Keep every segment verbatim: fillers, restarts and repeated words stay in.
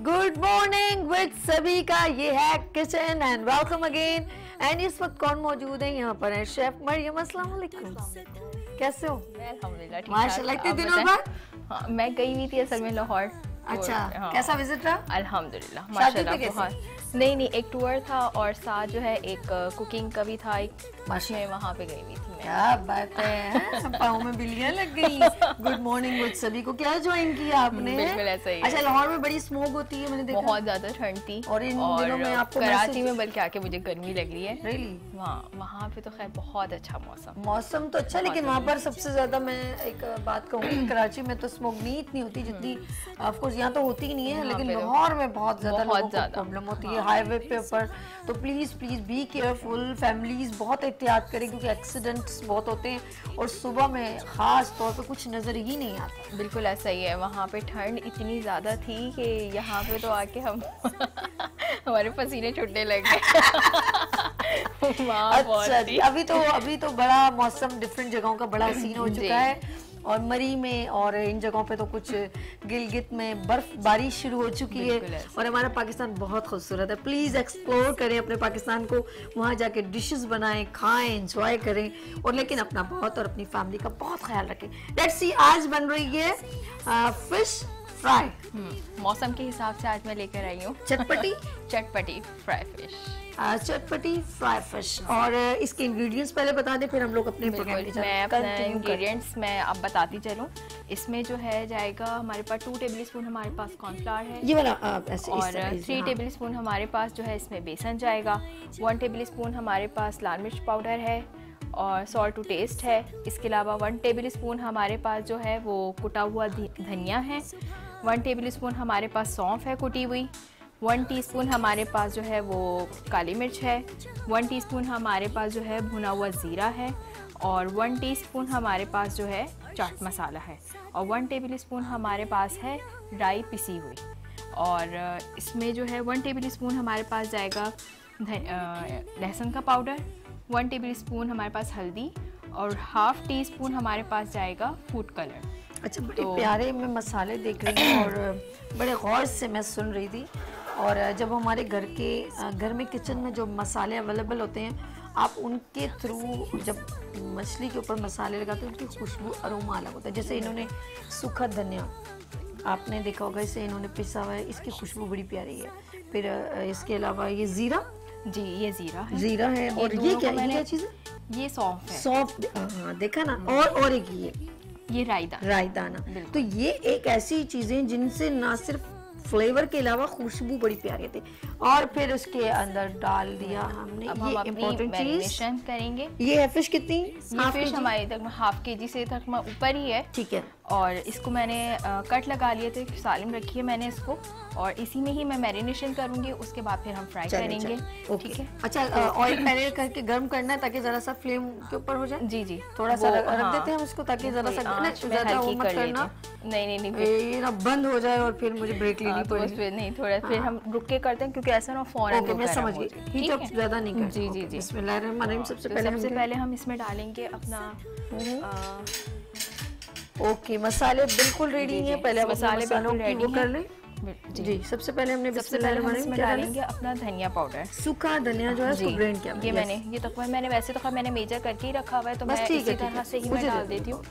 Good morning with सभी का ये है kitchen and welcome again. And इस वक्त कौन मौजूद है यहाँ पर है शेफ मरियम। अस्सलाम वालेकुम, कैसे हो? अल्हम्दुलिल्लाह ठीक माशाल्लाह, इतने दिनों बाद। हाँ, मैं गई हुई थी असल में लाहौर। अच्छा, हाँ, कैसा विजिट रहा? अल्हम्दुलिल्लाह माशाल्लाह बहुत। नहीं नहीं एक टूर था और साथ जो है एक कुकिंग का भी था, एक में वहाँ पे गई हुई थी मैं। क्या बात है, सब पाँव में बिल्लियाँ लग गई। गुड मॉर्निंग विद सभी को क्या ज्वाइन किया आपने? बिल्कुल ऐसा ही। अच्छा, लाहौर में बड़ी स्मोक होती है मैंने देखा। बहुत ज्यादा ठंड थी और इन दिनों में आपको कराची में बल्कि आके मुझे गर्मी लग रही है। रियली? वहाँ वहाँ पे तो खैर बहुत अच्छा मौसम मौसम तो अच्छा, लेकिन वहाँ पर सबसे ज्यादा मैं एक बात कहूँगी, कराची में तो स्मोक नहीं इतनी होती जितनी ऑफ कोर्स यहाँ तो होती ही नहीं है, लेकिन लाहौर में बहुत ज्यादा लोगों को प्रॉब्लम होती है हाईवे पे ऊपर। तो please please be careful, families बहुत एहतियात करें क्योंकि एक्सीडेंट्स बहुत होते हैं और सुबह में खास तौर पे कुछ नजर ही नहीं आता। बिल्कुल ऐसा ही है, वहाँ पे ठंड इतनी ज़्यादा थी कि यहाँ पे तो आके हम हमारे पसीने छूटने लगे। अच्छा जी, अभी तो अभी तो बड़ा मौसम डिफरेंट जगहों का बड़ा हसीन हो चुका है और मरी में और इन जगहों पे तो कुछ गिलगित में बर्फबारी शुरू हो चुकी है और हमारा पाकिस्तान बहुत खूबसूरत है। प्लीज एक्सप्लोर करें अपने पाकिस्तान को, वहाँ जाके डिशेस बनाएं, खाएं, एंजॉय करें और लेकिन अपना बहुत और अपनी फैमिली का बहुत ख्याल रखें। लेट्स सी, आज बन रही है फिश फ्राई। मौसम के हिसाब से आज मैं लेकर आई हूँ चटपटी चटपटी फ्राई फिश, चटपटी फ्राई फिश। और इसके इंग्रेडिएंट्स पहले बता दें फिर हम लोग अपने प्रोग्राम की मैं अपने इंग्रेडिएंट्स मैं अब बताती चलूँ। इसमें जो है जाएगा हमारे पास टू टेबल स्पून हमारे पास कॉर्नफ्लावर है, ये वाला ऐसे और थ्री टेबल स्पून हमारे पास जो है इसमें बेसन जाएगा। वन टेबल स्पून हमारे पास लाल मिर्च पाउडर है और सॉल्ट टू टेस्ट है। इसके अलावा वन टेबल स्पून हमारे पास जो है वो कुटा हुआ धनिया है। वन टेबल स्पून हमारे पास सौंफ है कुटी हुई। वन टीस्पून हमारे पास जो है वो काली मिर्च है। वन टीस्पून हमारे पास जो है भुना हुआ ज़ीरा है और वन टीस्पून हमारे पास जो है चाट मसाला है और वन टेबल स्पून हमारे पास है राई पिसी हुई। और इसमें जो है वन टेबल स्पून हमारे पास जाएगा लहसुन का पाउडर, वन टेबल स्पून हमारे पास हल्दी और हाफ टी स्पून हमारे पास जाएगा फूड कलर। अच्छा, बड़े तो, प्यारे मैं मसाले देख रही हूँ और बड़े गौर से मैं सुन रही थी। और जब हमारे घर के घर में किचन में जो मसाले अवेलेबल होते हैं, आप उनके थ्रू जब मछली के ऊपर मसाले लगाते हैं उनकी खुशबू अरोमा अलग होता है। जैसे इन्होंने सूखा धनिया आपने देखा होगा, इसे इन्होंने पिसा हुआ है, इसकी खुशबू बड़ी प्यारी है। फिर इसके अलावा ये ज़ीरा, जी ये ज़ीरा है, ज़ीरा है। और ये क्या ये क्या चीज़ है? ये सौंफ है। सौंफ, हाँ देखा ना। और और एक ये ये रायदाना रायदाना। तो ये एक ऐसी चीजें जिनसे ना सिर्फ फ्लेवर के अलावा खुशबू बड़ी प्यारी थी। और फिर उसके अंदर डाल दिया हमने अब ये हम इम्पोर्टेंट चीज करेंगे। ये है फिश कितनी? ये फिश हमारी तक हाफ के जी से तक ऊपर ही है। ठीक है। और इसको मैंने आ, कट लगा लिए थे, सालिम रखी है मैंने इसको और इसी में ही मैं मैरिनेशन करूंगी। उसके बाद फिर हम फ्राई करेंगे। ठीक है। अच्छा, ऑयल पहले करके गर्म करना है ताकि जरा सा फ्लेम के ऊपर हो जाए। जी जी, थोड़ा सा रख देते हैं हम इसको ताकि जरा सा ज्यादा वो मत करना। नहीं नहीं नहीं ये ना बंद हो जाए और फिर मुझे ब्रेक लेनी पड़े। नहीं, थोड़ा फिर हम रुक के करते हैं क्योंकि ऐसा ना फौरन। मैं समझ गई, हीट अप ज्यादा नहीं करना। जी जी जी। बिस्मिल्लाहिर्रहमानिर्रहीम। सबसे पहले सबसे पहले हम इसमें डालेंगे अपना ओके, मसाले बिल्कुल रेडी हैं। पहले मसाले बिल्कुल रेडी वो कर लें। जी, सबसे पहले हमने बिस्मिल्लाहिर्रहमानिर्रहीम डालेंगे अपना धनिया पाउडर। सूखा धनिया जो है उसको ग्राइंड किया। ये मैंने ये तक मैंने वैसे तो मैंने मेजर करके ही रखा हुआ है, तो मैं इसी तरह से ही मैं डाल देती हूँ।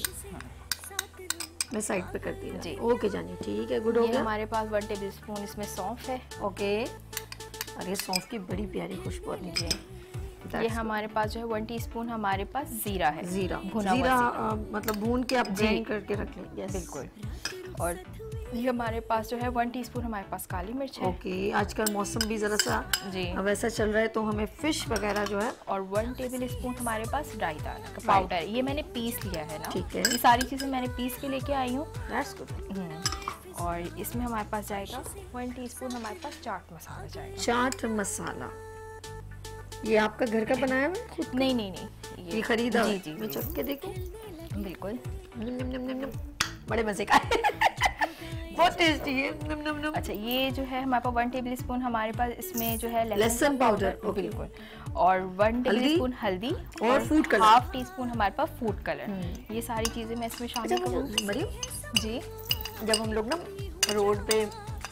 मैं साइड पे करती हूँ जी। ओके जानी, ठीक है, गुड हो गया। हमारे पास वन टेबल स्पून इसमें सौंफ है। ओके, अरे सौंफ की बड़ी प्यारी खुशबू आती है। ये हमारे पास जो है वन टीस्पून हमारे पास जीरा है। जीरा भुना जीरा आ, मतलब भून के आप ग्राइंड करके रख लें। यस बिल्कुल। और ये हमारे पास जो है वन टीस्पून हमारे पास काली मिर्च है। ओके, आजकल मौसम भी जरा सा जी वैसा चल रहा है तो हमें फिश वगैरह जो है। और वन टेबल स्पून हमारे पास रायदाना का पाउडर, ये मैंने पीस लिया है ना। ठीक है, ये सारी चीज़ें मैंने पीस के लेके आई हूँ। That's good. और इसमें हमारे पास जाएगा वन टीस्पून हमारे पास चाट मसाला जाएगा। चाट मसाला ये आपका घर का बनाया है? नहीं नहीं नहीं, ये खरीदा? जी जी, मैं चख के देखूं? बिल्कुल, बड़े मजे का बहुत टेस्टी है। नम नम नम। अच्छा, ये जो है हमारे पास वन टेबल स्पून हमारे पास इसमें जो है लहसुन पाउडर, बिल्कुल, और वन टेबल स्पून हल्दी और food colour, half teaspoon हमारे पास फूड कलर। ये सारी चीजें मैं इसमें शामिल करूँगी। मरियम जी, जब हम लोग ना रोड पे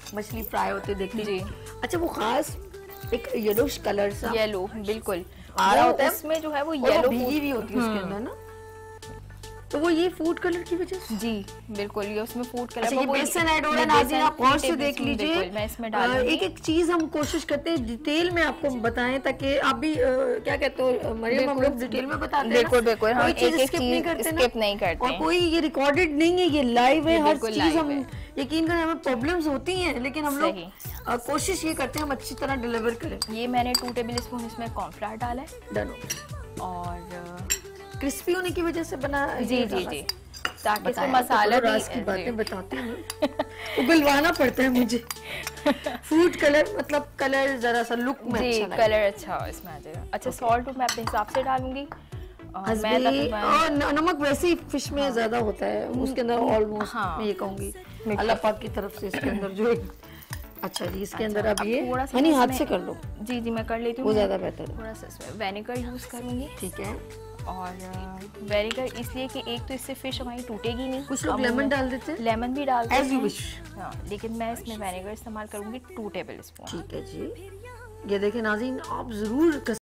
मछली फ्राई होते देखते जी। अच्छा वो खास एक येलोश कलर सा येलो बिल्कुल आ रहा होता है, उसमें जो है वो और वो येलो भीगी भी होती है उसके अंदर ना, तो वो ये फूड कलर की वजह से। जी बिल्कुल, ये उसमें फूड कलर अच्छा, ये बेसन ऐड हो रहा है नाज़रीन, आप गौर से देख लीजिए। मैं इसमें अ, डालूंगी। एक एक चीज हम कोशिश करते हैं डिटेल में आपको बताएं, ताकि आप भी अ, क्या कहते हो मरियम, हम लोग डिटेल में बताते हैं ना। बिल्कुल बिल्कुल, हम कोई एक चीज एक स्किप नहीं चीज करते ना, स्किप नहीं करते और हैं। कोई ये रिकॉर्डेड नहीं है, ये लाइव है, ये हर बिल्कुल चीज live हम है। यकीन करें हमें प्रॉब्लम्स होती हैं, लेकिन हम लोग सही। अ, कोशिश ये करते हैं हम अच्छी तरह डिलीवर करें। ये मैंने टू टेबल स्पून इसमें कॉर्नफ्लावर डाला है डन हो गया। और क्रिस्पी होने की वजह से बना जी ये जी डाला। जी, ताकि इसमें बताया तो मसाला करो, भी राज की जी। बातें बताती हूँ उगलवाना पड़ता है मुझे। फूड कलर मतलब कलर जरा सा लुक में जी अच्छा लगे। कलर अच्छा इसमें आ जाएगा। अच्छा सॉल्ट मैं अपने हिसाब से डालूंगी। और मैं हस्बे तकरीबन और न- नमक वैसे ही फिश में ज्यादा होता है, उसके अंदर ऑलमोस्ट हाँ। मैं ये कहूंगी मीठा। अल्लाह पाक की तरफ से इसके अंदर जो एक अच्छा जी इसके अंदर अब अब ये थोड़ा सा यानी मैं हाथ इसमें- से कर लो, जी जी मैं कर लेती हूँ। वो ज्यादा बेहतर है। थोड़ा सा इसमें वेनेगर यूज़ करूँगी। ठीक है, और वेनेगर इसलिए कि एक तो इससे फिश हमारी टूटेगी नहीं। कुछ लोग अब लेमन मैं- डाल देते हैं, लेमन भी डालते As you हैं। wish। हाँ, लेकिन मैं इसमें वेनेगर इस्तेमाल करूँगी टू टेबल स्पून। ठीक है जी। ये देखें नाज़रीन, आप जरूर